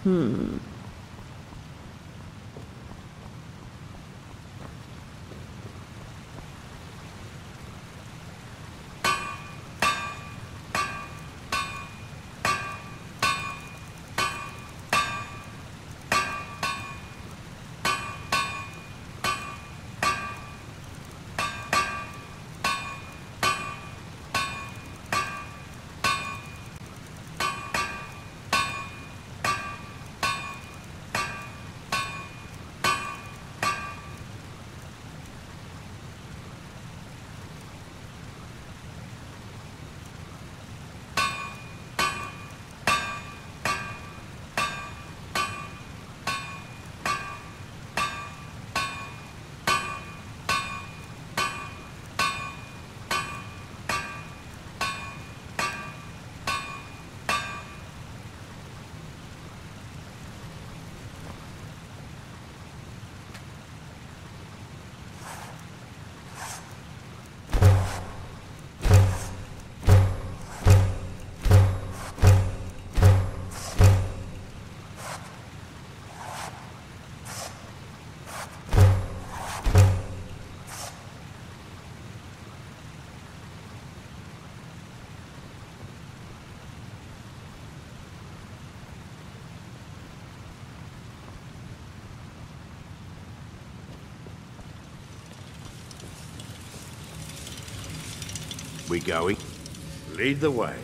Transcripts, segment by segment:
Hmm. We going? Lead the way.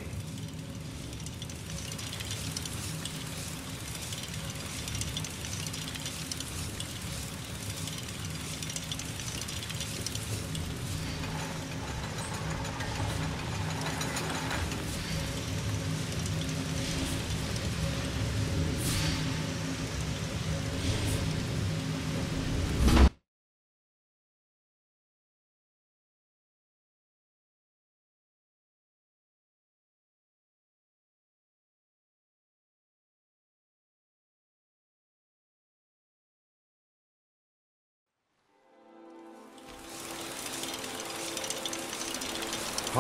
Huh?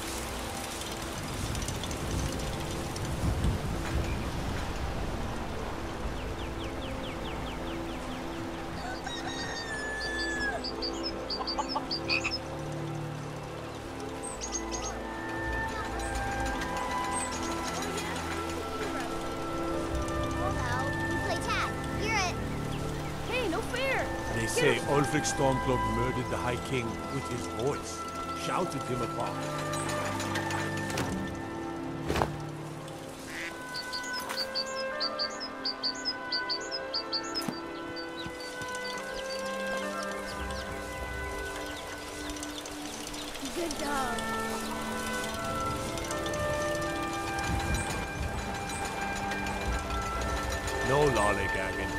They say Ulfric Stormcloak murdered the High King with his voice, shouted him apart. Good dog. No lollygagging.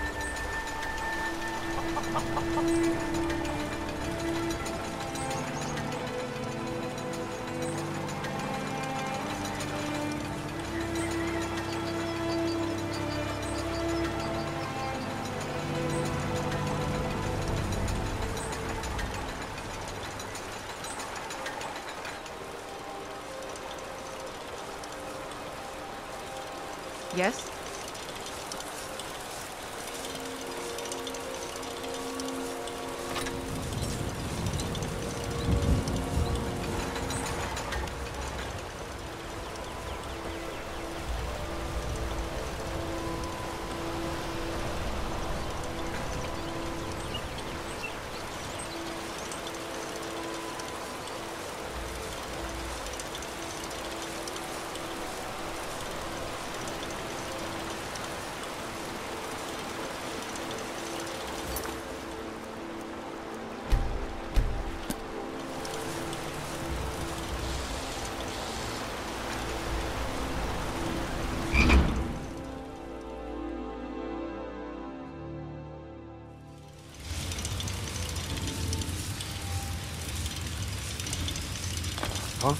Yes? Huh?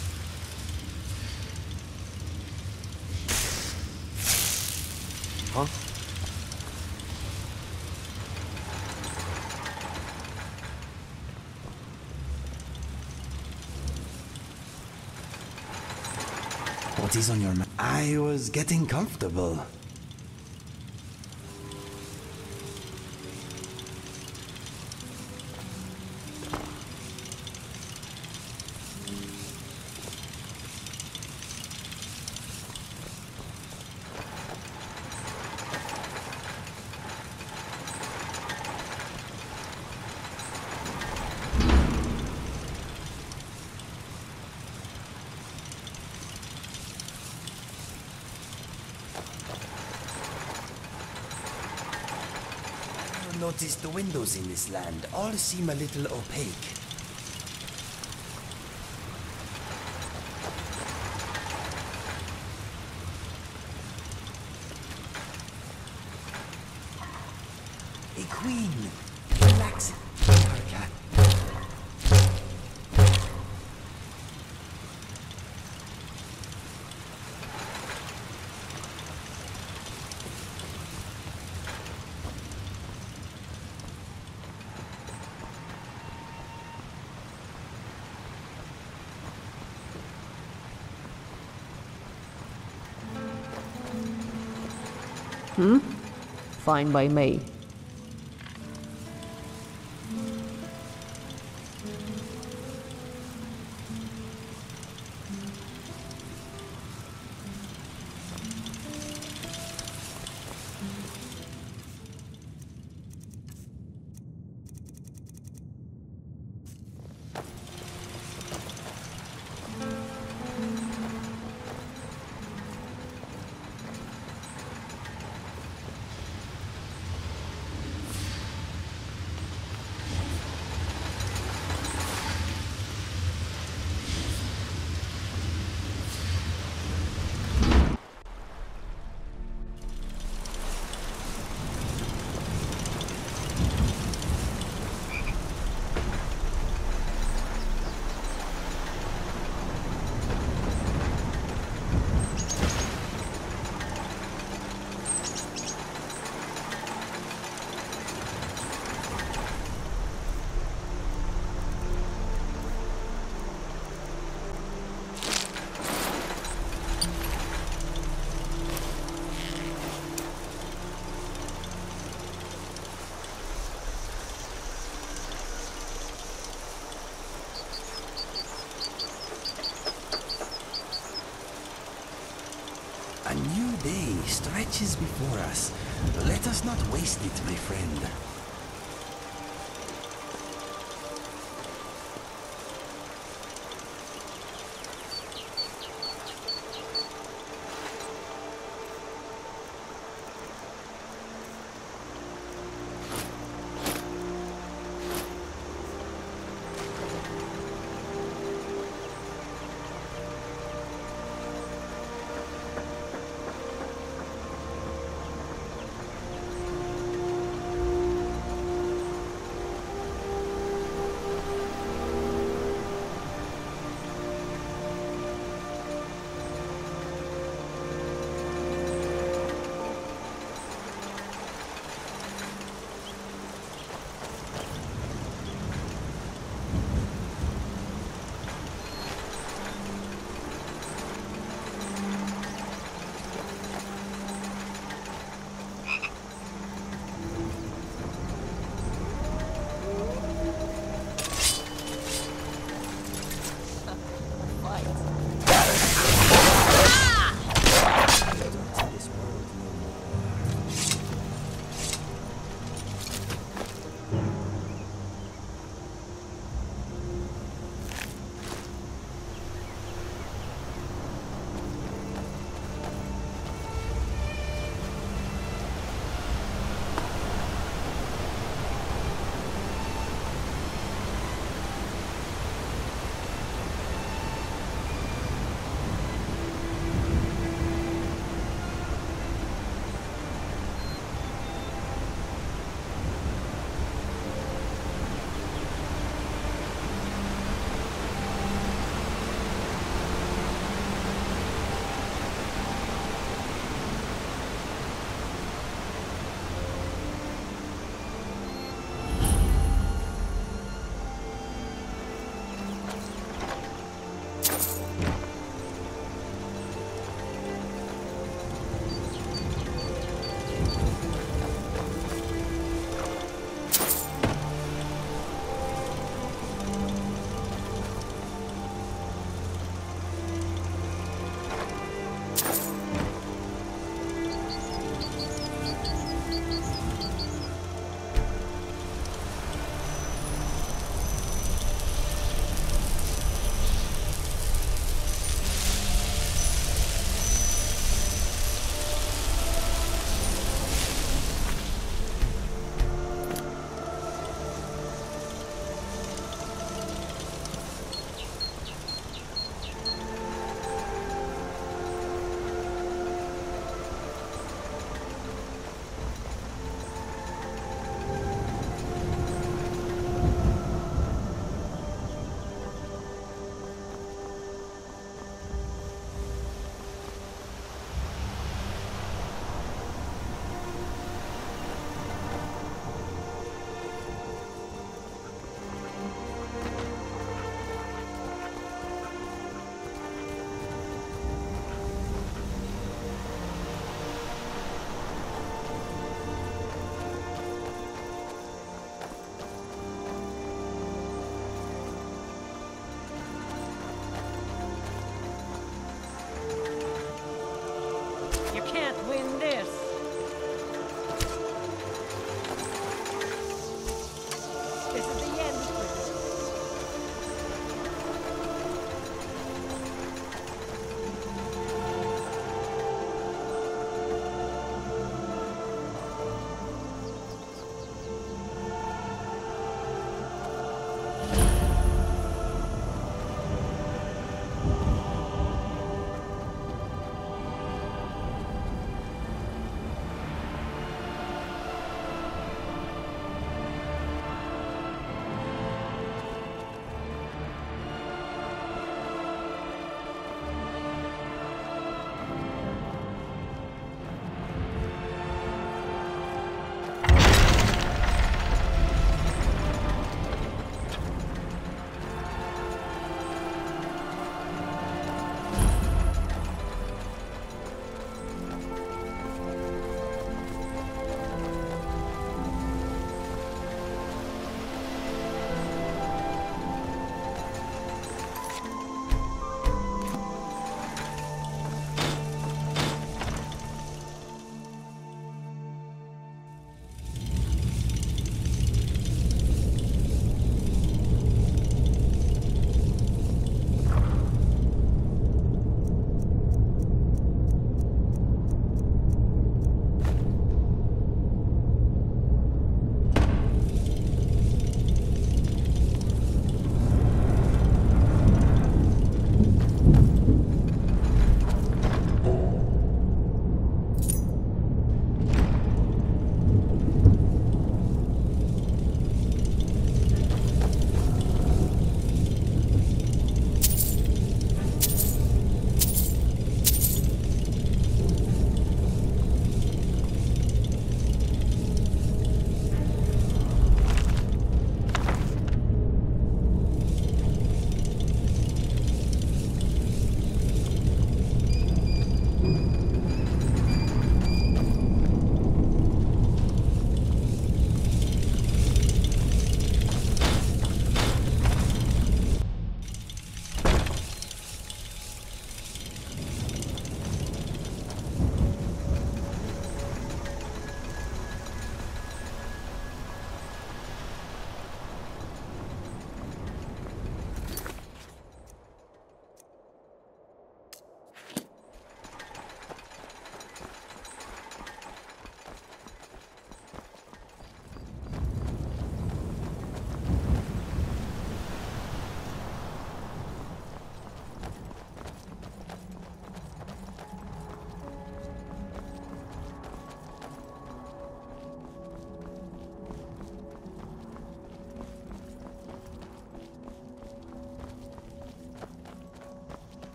Huh? What is on your mind? I was getting comfortable. Notice the windows in this land all seem a little opaque. A queen, relax. Fine by me. A new day stretches before us. Let us not waste it, my friend.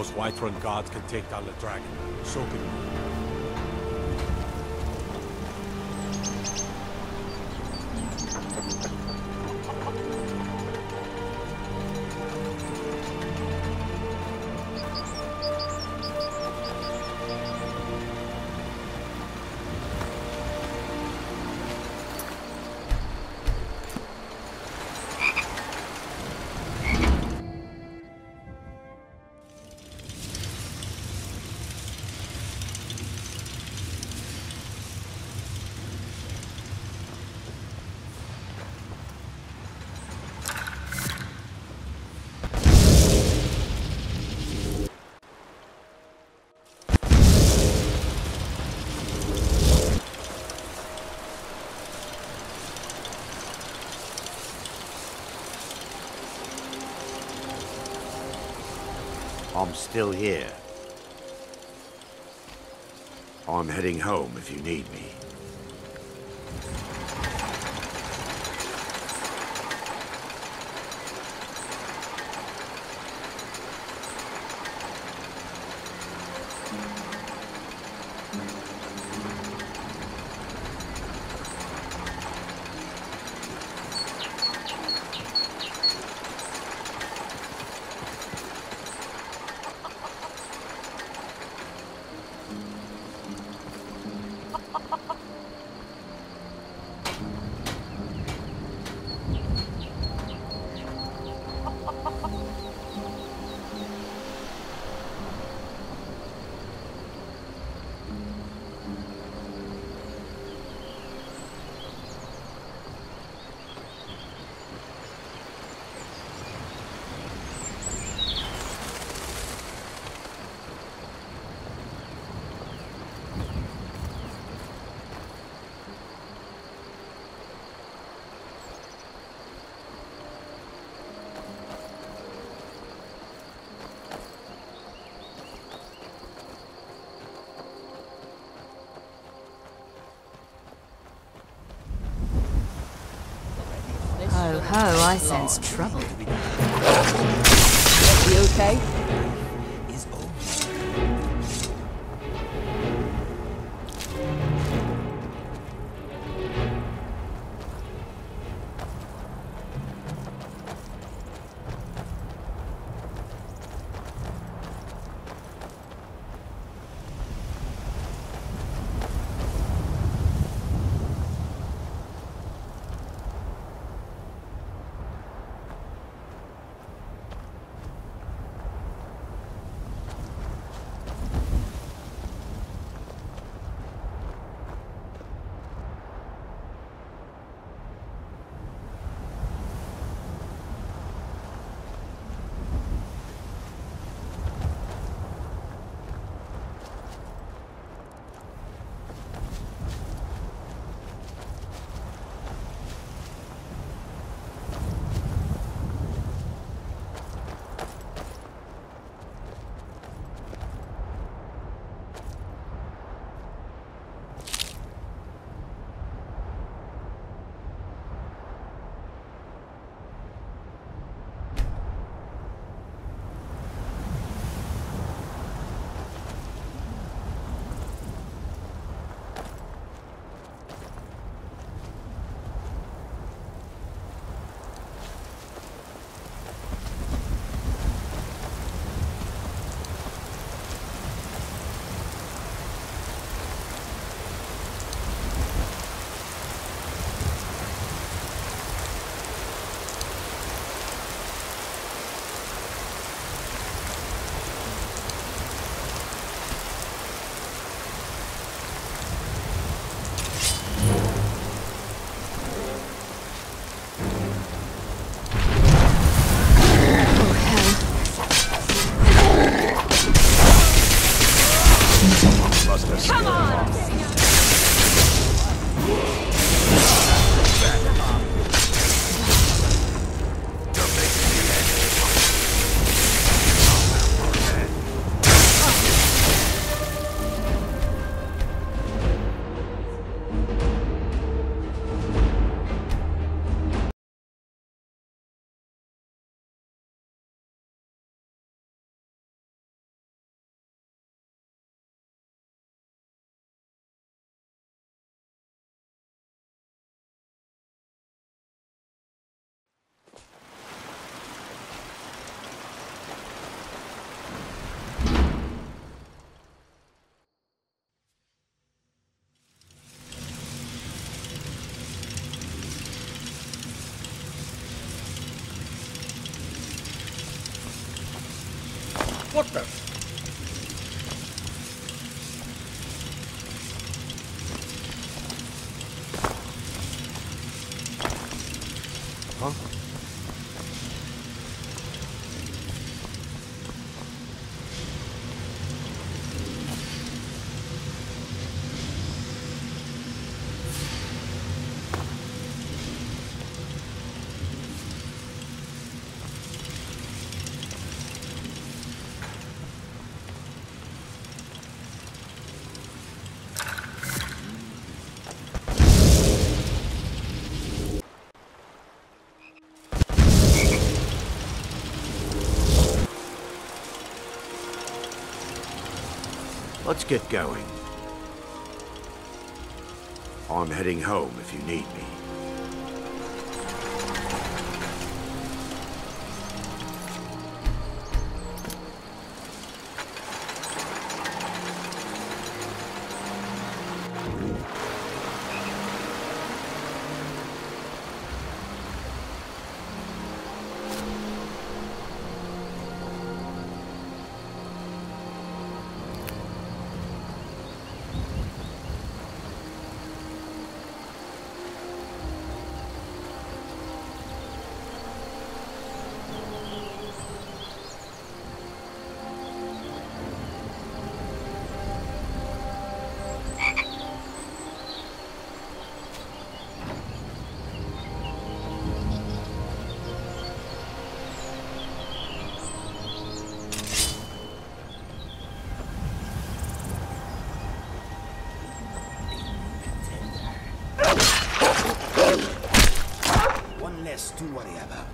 those Whiterun guards can take down the dragon. So can you. I'm still here. I'm heading home if you need me. Ho ho, I sense trouble. You okay? Is over. What the? Huh? Let's get going. I'm heading home if you need me. One less to worry about.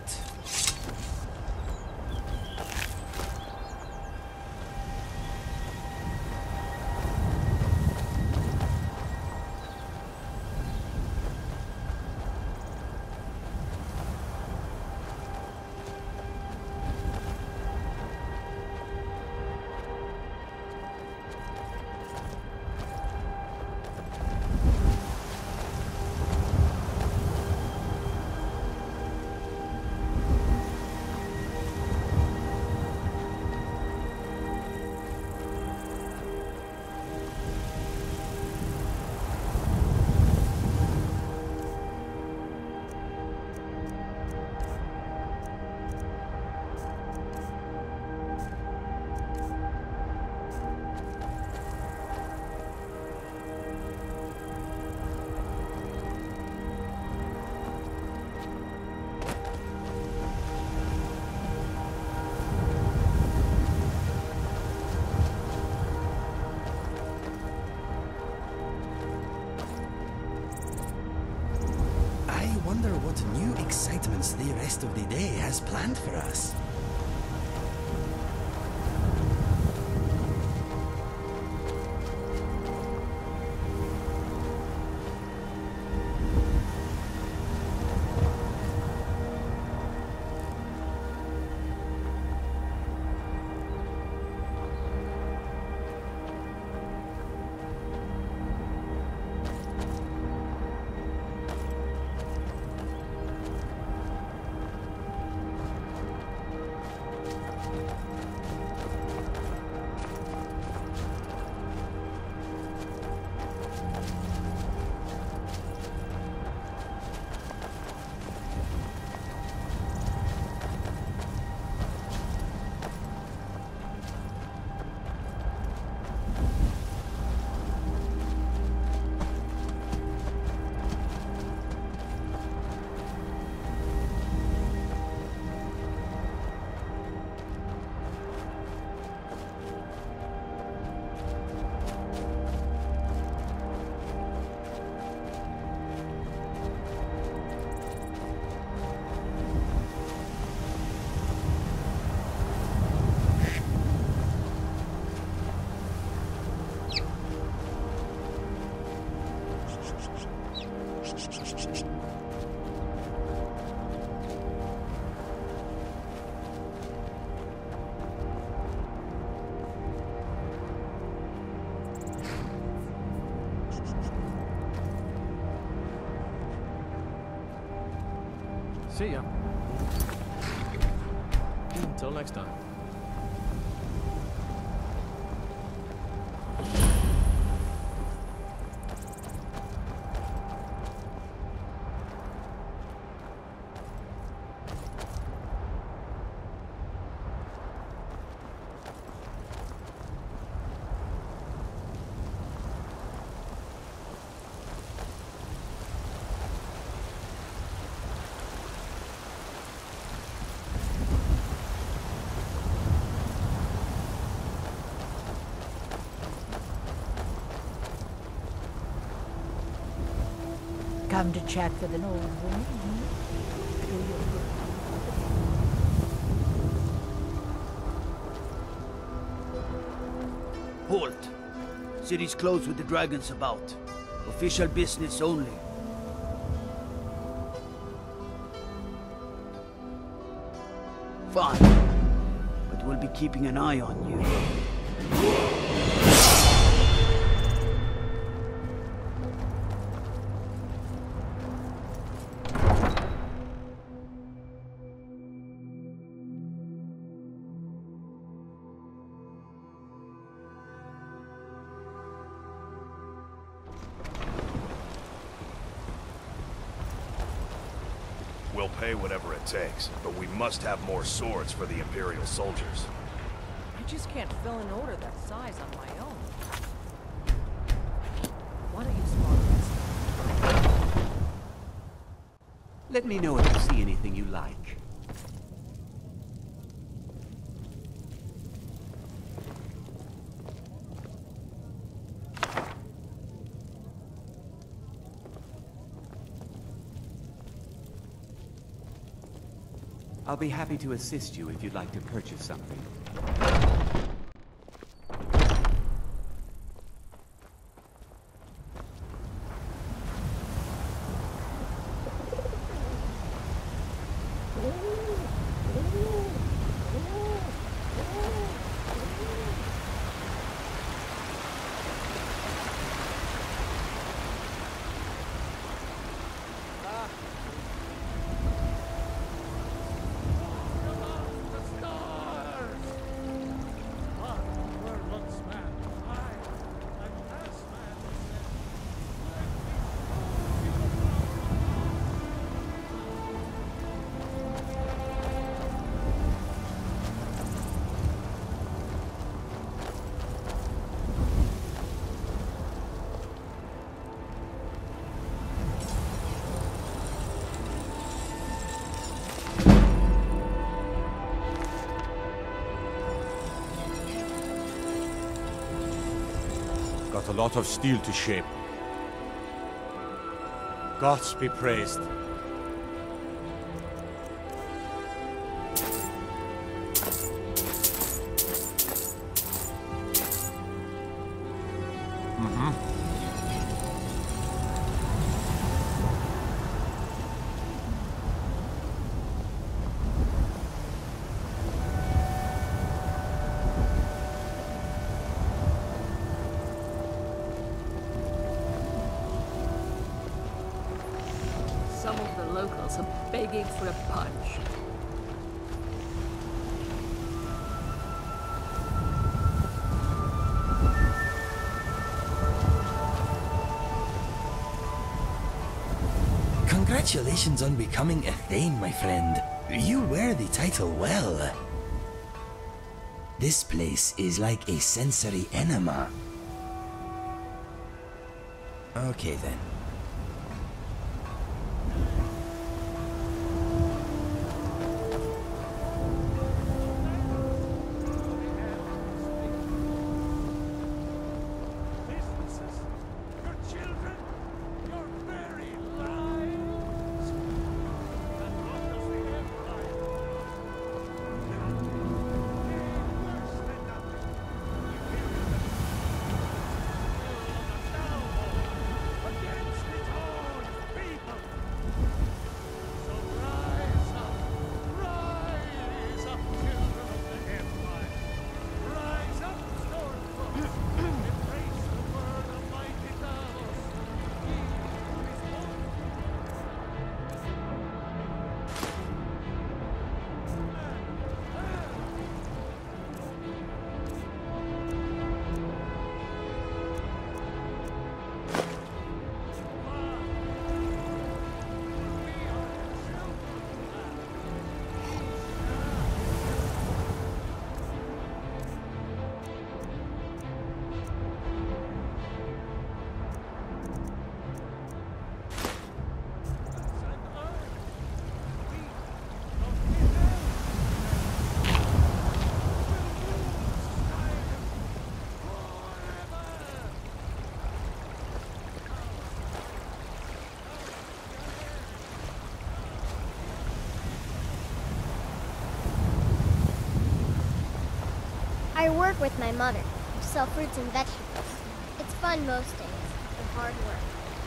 I wonder what new excitements the rest of the day has planned for us. See ya. Until next time. Come to chat with an old woman? Halt! City's closed with the dragons about. Official business only. Fine. But we'll be keeping an eye on you. We'll pay whatever it takes, but we must have more swords for the Imperial soldiers. I just can't fill an order that size on my own. Why don't you spawn? Let me know if you see anything you like. I'll be happy to assist you if you'd like to purchase something. Got a lot of steel to shape. Gods be praised. Some of the locals are begging for a punch. Congratulations on becoming a Thane, my friend. You wear the title well. This place is like a sensory enema. Okay then. work with my mother. We sell fruits and vegetables. It's fun most days, but hard work.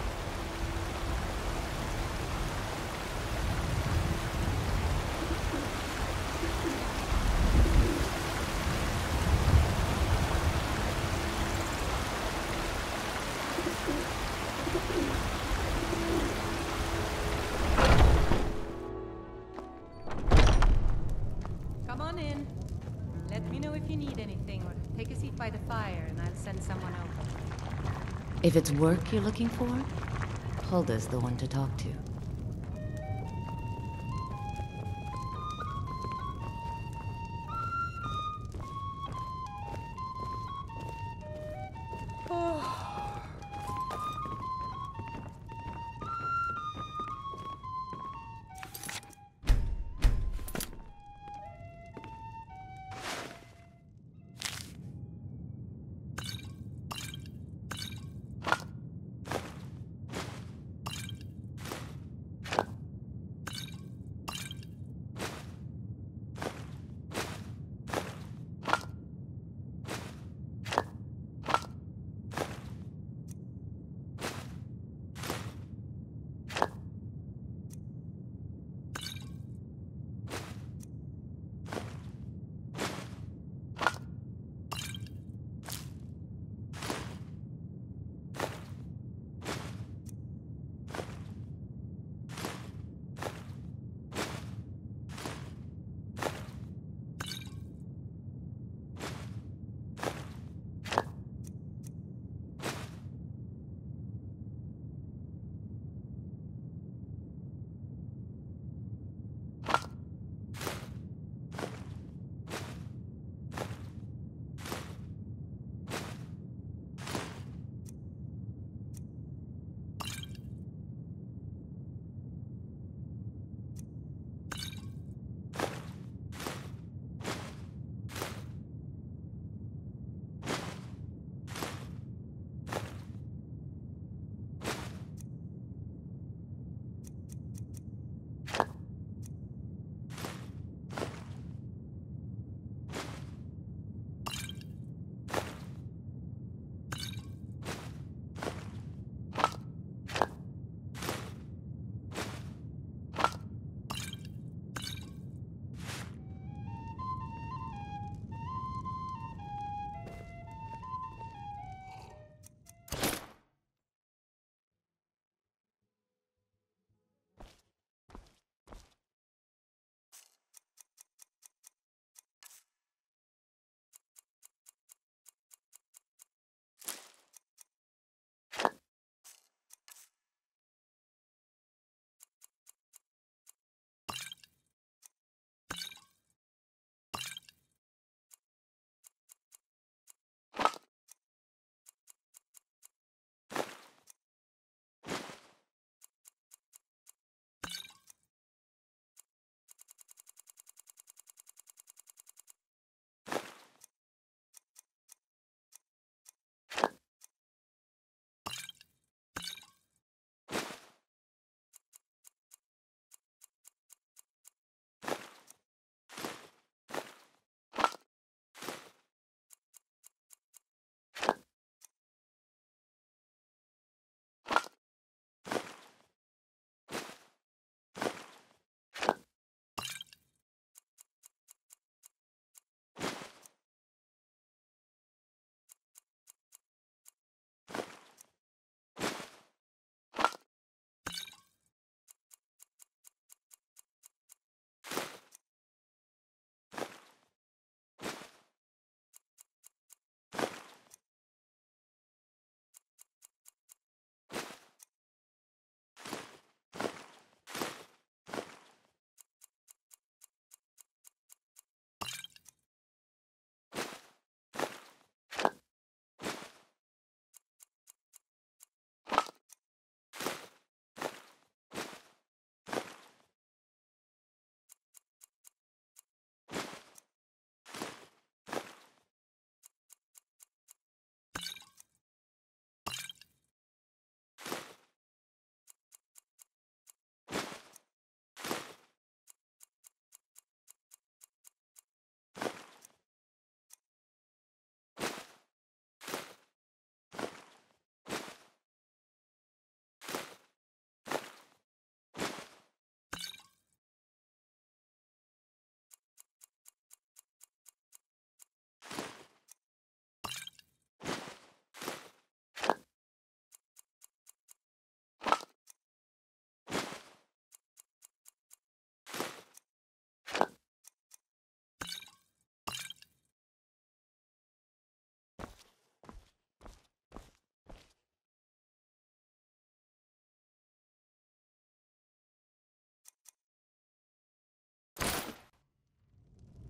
Come on in. Let me know if you need anything, or take a seat by the fire and I'll send someone over. If it's work you're looking for, Hulda's the one to talk to.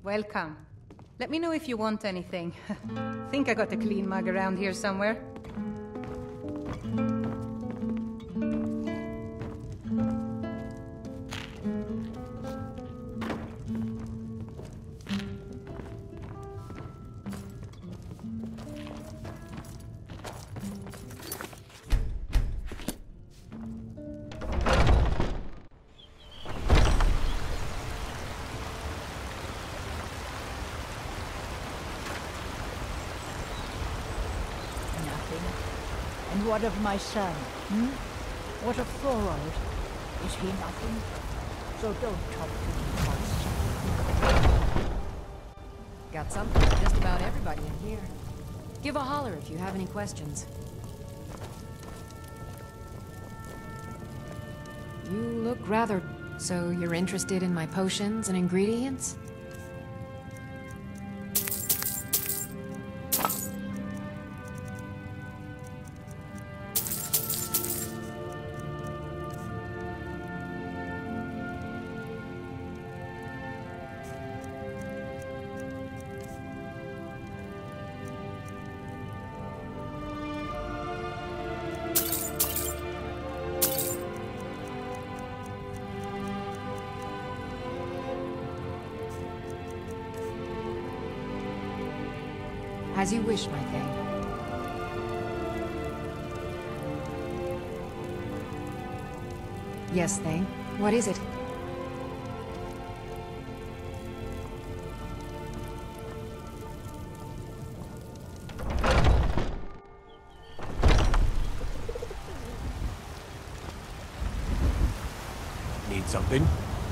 Welcome. Let me know if you want anything. Think I got a clean mug around here somewhere. And what of my son? What of Thorold? Is he nothing? So don't talk to me, monster. Got something for just about everybody in here. Give a holler if you have any questions. You look rather... So you're interested in my potions and ingredients? As you wish, my thing. Yes, thing. What is it? Need something?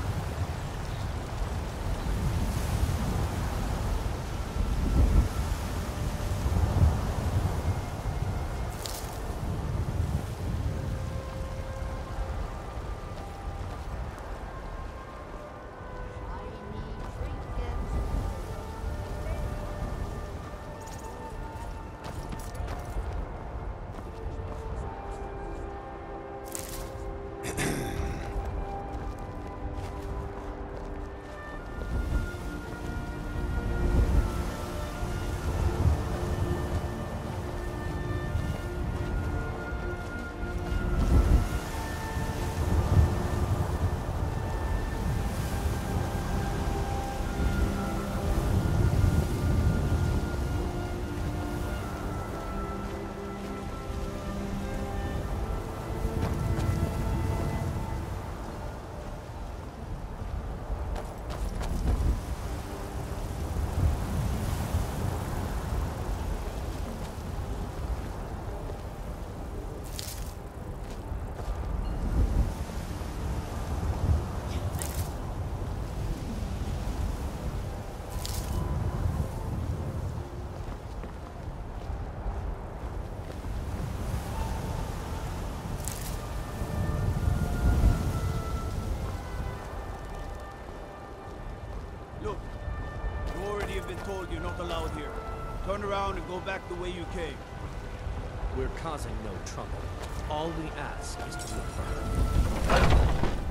Look, you already have been told you're not allowed here. Turn around and go back the way you came. We're causing no trouble. All we ask is to look for her.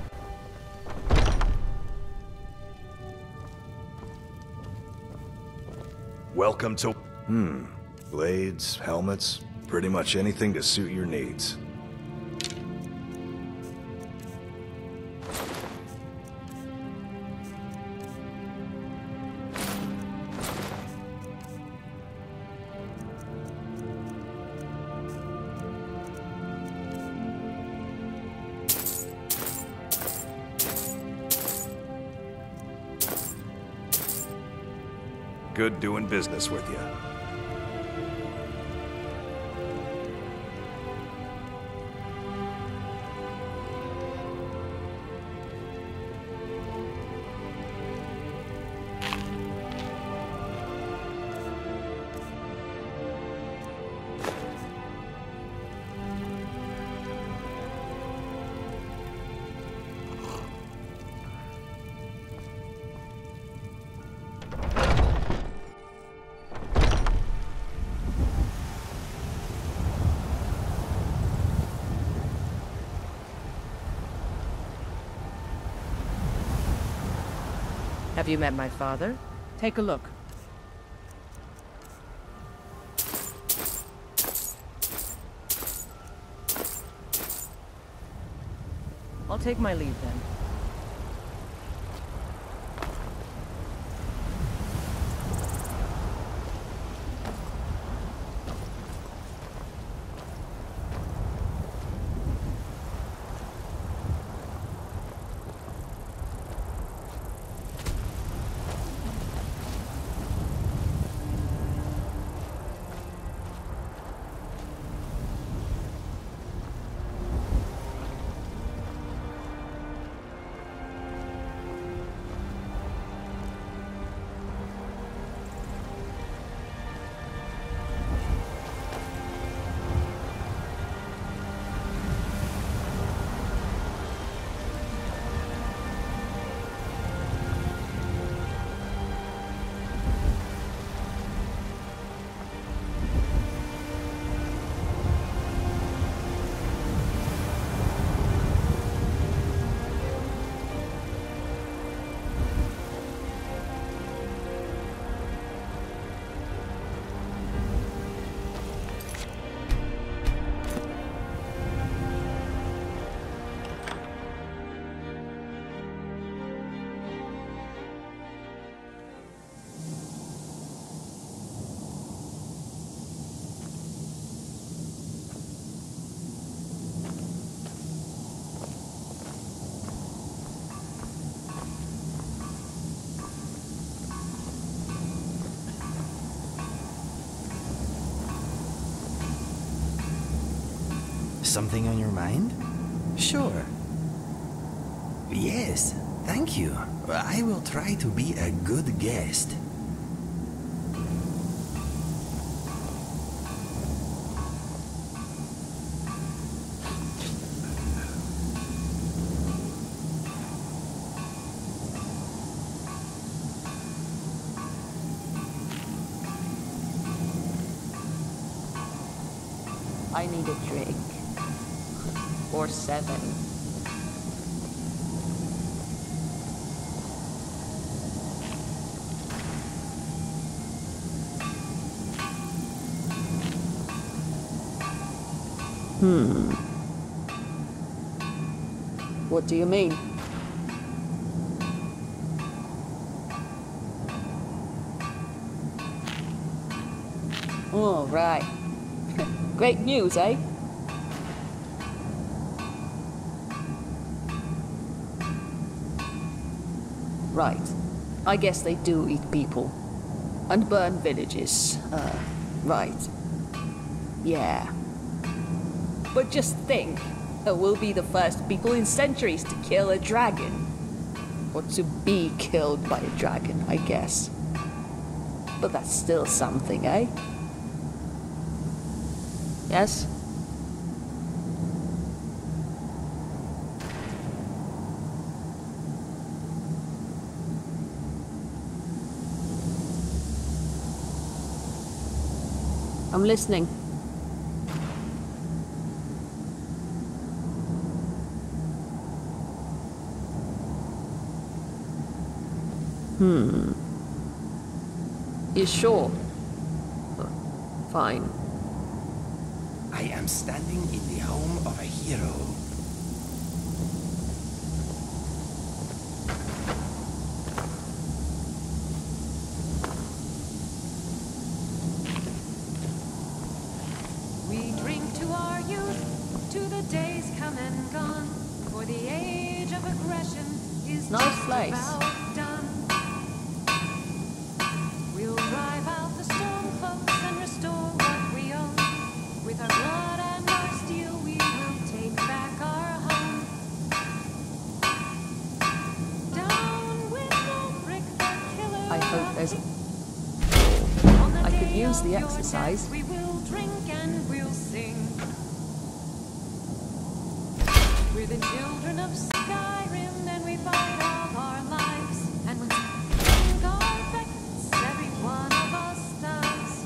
Welcome to... Blades, helmets, pretty much anything to suit your needs. Good doing business with you. Have you met my father? Take a look. I'll take my leave then. Something on your mind? Sure. Yes, thank you. I will try to be a good guest. I need a drink. Or 7. What do you mean? Oh, right. Great news, eh? Right. I guess they do eat people. And burn villages. Right. Yeah. But just think, we'll be the first people in centuries to kill a dragon. Or to be killed by a dragon, I guess. But that's still something, eh? Yes? I'm listening. You sure? Fine. I am standing in the home of a hero. We drink to our youth, to the days come and gone, for the age of aggression is nice just place. About done. We'll drive out the storm clouds and restore what we own. With our blood and our steel, we will take back our home. Down with Ulfric the killer. I hope there's... I could use the exercise. We will drink and we'll sing. We're the children of Skyrim and we fight all our lives. And when God beckons, every one of us does.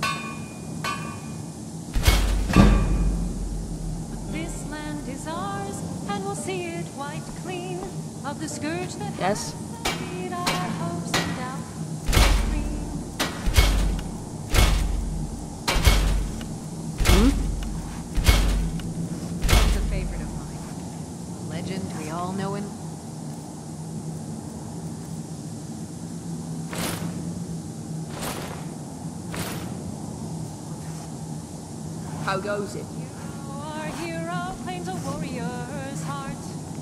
But this land is ours and we'll see it wiped clean of the scourge that yes. has our hopes and doubts. all-knowing... How goes it? Our hero claims a warrior's heart.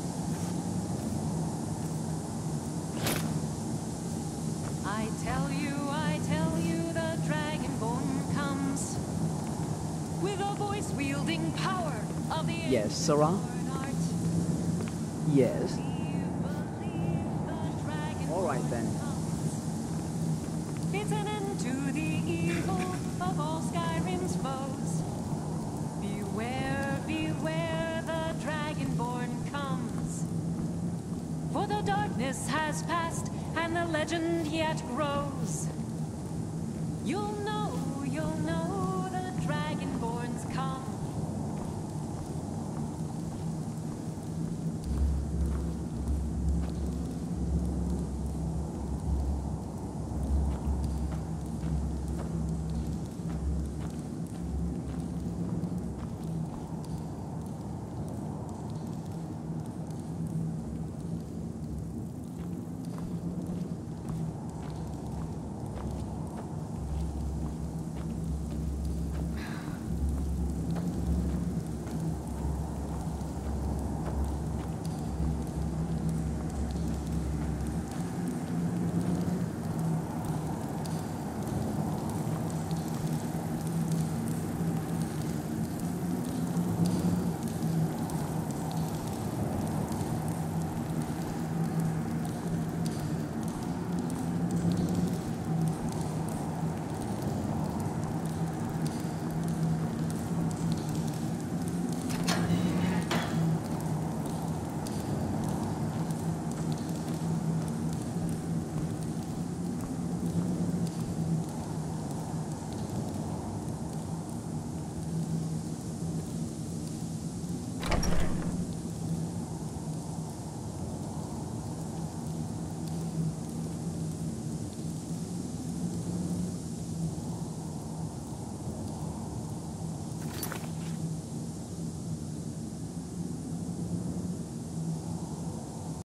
I tell you, the Dragonborn comes with a voice-wielding power of the Yes, Sarah? Yes. All right then. It's an end to the evil of all Skyrim's foes. Beware, beware, the Dragonborn comes. For the darkness has passed, and the legend yet grows. You'll know